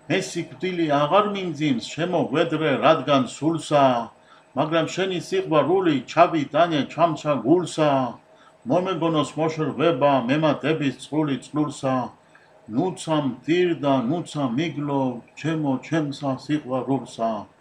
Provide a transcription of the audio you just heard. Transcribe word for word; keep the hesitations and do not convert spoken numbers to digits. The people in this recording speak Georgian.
მე სიკვდილი აღარ მინძიმს, შემოგვედრე რადგან სულსა, მაგრამ შენი სიყვარული ჩავიტანე ჩამცა გულსა, მომეგონოს მოშრვება მემატების წყული წყლურსა, ნუცა მდირდა, ნუცა მიგლო, ჩემო ჩემსა სიყვარულსა.